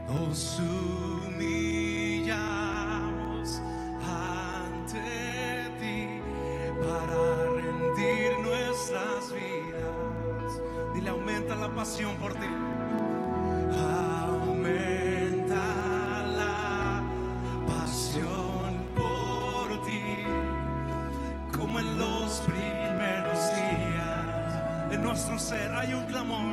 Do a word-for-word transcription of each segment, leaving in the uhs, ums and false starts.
Nos humillamos ante ti para rendir nuestras vidas. Dile, aumenta la pasión por ti. Aumenta la pasión por ti, como en los primeros días. En nuestro ser hay un clamor.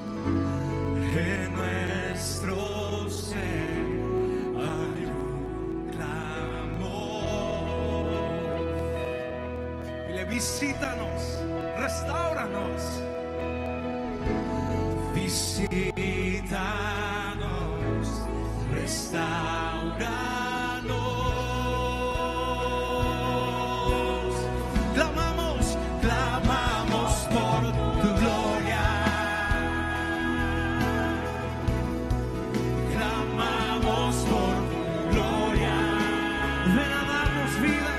En nuestro ser hay un clamor. Dile, visítanos, restáuranos. Visítanos, restáuranos. Clamamos, clamamos por tu gloria. Clamamos por tu gloria. Ven a darnos vida.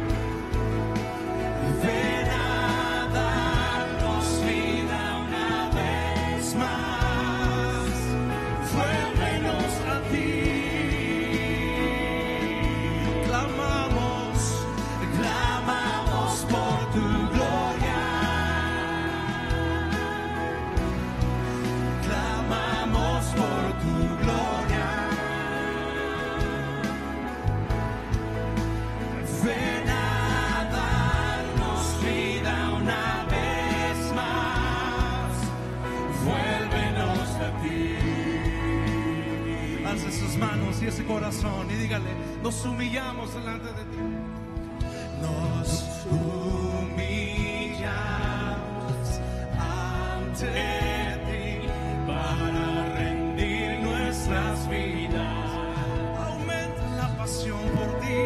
Ven a darnos vida una vez más. Vuélvenos a ti. Clamamos, clamamos por tu gloria. Clamamos por tu gloria. Ven a darnos vida una vez más. Vuélvenos a ti. Alce sus manos y ese corazón y dígale, nos humillamos delante de ti. Nos humillamos ante ti para rendir nuestras vidas. Aumenta la pasión por ti.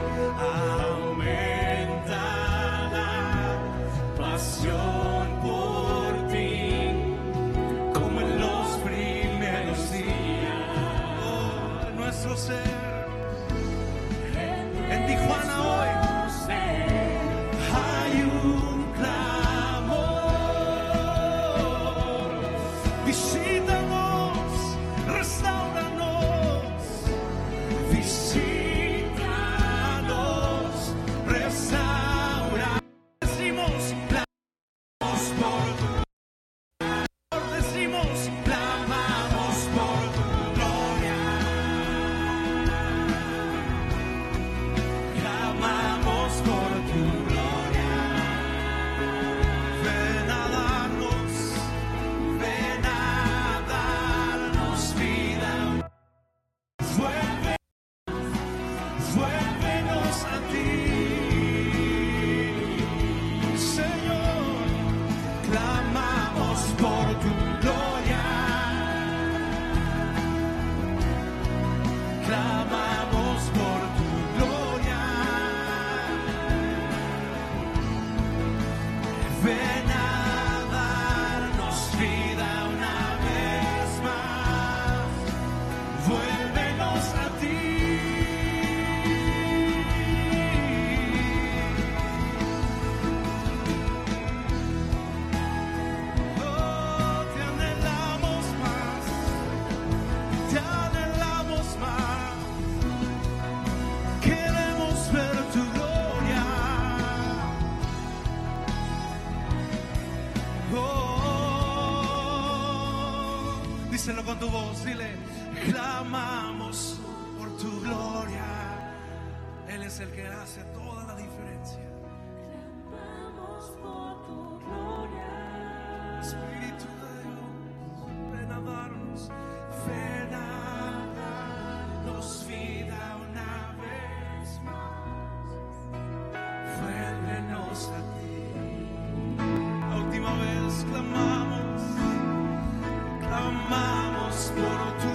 Aumenta la pasión por ti, como en los primeros días. Oh, nuestro ser. En Tijuana hoy hay un clamor. Visítanos, restauranos. Visítanos, restauranos. Decimos, clamamos por tu gloria. Decimos, clamamos por tu gloria. Clamamos por tu gloria. Ven a darnos, ven a darnos vida. Vuelve, vuélvenos a ti, Señor. Clamamos por tu gloria. Clamamos por tu gloria. Ven a darnos vida una vez más. Vuélvenos a ti. Oh, te anhelamos más. Te anhelamos más. Queremos ver tu gloria. Oh, díselo con tu voz, dile, clamamos por tu gloria. Él es el que hace toda la diferencia. Clamamos por tu gloria. Espíritu de Dios, ven a darnos, ven a darnos vida una vez más. Vuélvenos a ti. La última vez clamamos, clamamos por tu